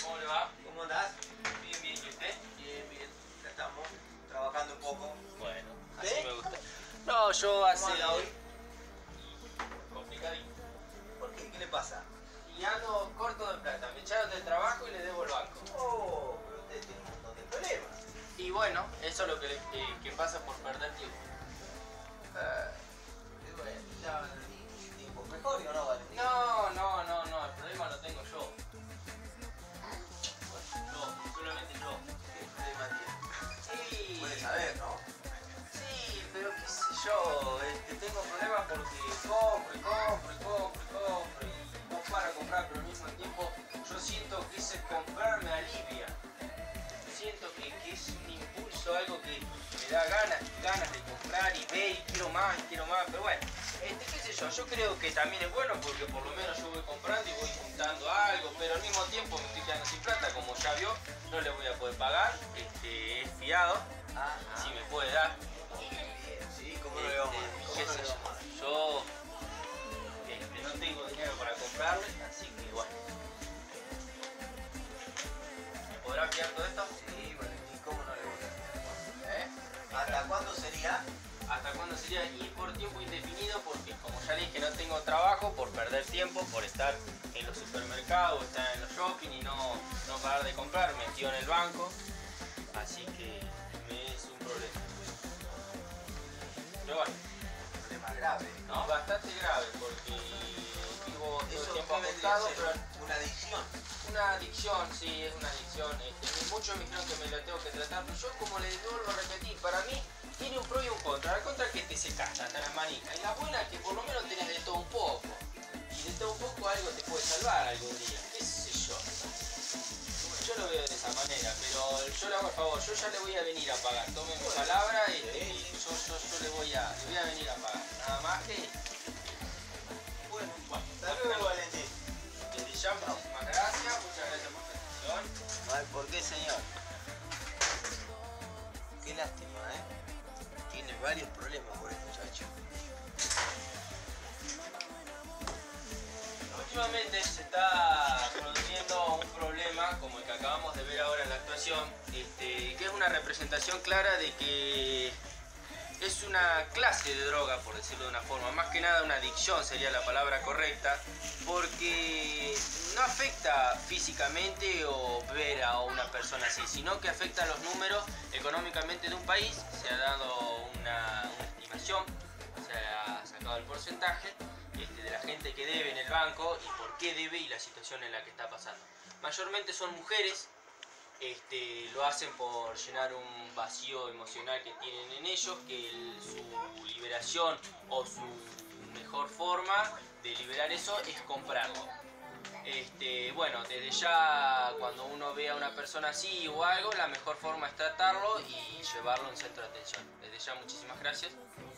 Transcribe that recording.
¿Cómo le va? ¿Cómo andás? Bien, bien. ¿Y usted? Bien, bien. Ya estamos trabajando un poco. Bueno, así ¿Sí? me gusta. No, yo ¿Cómo hace... anda hoy? Complicadito. ¿Por qué? ¿Qué le pasa? Y ando corto de plata. Me echaron del trabajo y le debo el banco. Oh, pero usted tiene un montón de problemas. Y bueno, eso es lo que pasa por perder tiempo. Y bueno, ya tiempo mejor o no, Valentín. No, el problema lo tengo yo. Yo, solamente yo. ¿Qué problema tiene? Sí. Puede saber, ¿no? Sí, pero qué sé yo, tengo problemas porque compro y no paro de comprar, pero al mismo tiempo yo siento que ese comprar me alivia. Siento que es un impulso, algo que me da ganas de comprar y ver y quiero más, pero bueno, qué sé yo creo que también es bueno porque por lo menos yo voy comprando y voy juntando algo, pero al mismo tiempo me estoy quedando sin plata, como ya vio, no le voy a poder pagar, es fiado, si me puede dar. Bien, sí, ¿cómo no le vamos a dar? Qué sé yo, no tengo dinero para comprarle, así que bueno. ¿Me podrá fiar todo esto? Sí, Valentín, ¿cómo no le voy a dar? ¿Eh? ¿Hasta cuándo sería? ¿Hasta cuándo sería? Y por tiempo indefinido, porque como ya le dije, no tengo trabajo, por perder tiempo, por estar en los supermercados, estar en los shopping y no parar de comprar, metido en el banco, así que me es un problema. Pero bueno, Un problema grave. ¿no? Bastante grave, porque vivo todo el Eso tiempo ¿qué vendría a acostado, ser? pero Una adicción. una adicción, sí, es una adicción. Muchos me dijeron que me la tengo que tratar, pero yo como les vuelvo a repetir, para mí tiene un pro y un contra. La contra es que te se calla hasta las manijas. Y la buena es que por lo menos tenés de todo un poco. Y de todo un poco algo te puede salvar algún día. ¿Qué sé yo? Yo lo veo de esa manera, pero yo le hago el favor, yo ya le voy a venir a pagar. Tome mi palabra y yo le voy a venir a pagar. Nada más que... Bueno, hasta luego, Valentín. Desde ya, muchísimas gracias. Muchas gracias por la atención. No hay por qué, señor. Qué lástima, ¿eh? Tiene varios problemas por el muchacho. Últimamente se está produciendo un problema como el que acabamos de ver ahora en la actuación, que es una representación clara de que es una clase de droga, por decirlo de una forma, más que nada una adicción sería la palabra correcta, porque no afecta físicamente o ver a una persona así, sino que afecta a los números económicamente de un país. Se ha dado una estimación, se ha sacado el porcentaje de la gente que debe en el banco y por qué debe y la situación en la que está pasando. Mayormente son mujeres. Lo hacen por llenar un vacío emocional que tienen en ellos, que su liberación o su mejor forma de liberar eso es comprarlo. Bueno, desde ya cuando uno ve a una persona así o algo, la mejor forma es tratarlo y llevarlo a un centro de atención. Desde ya muchísimas gracias.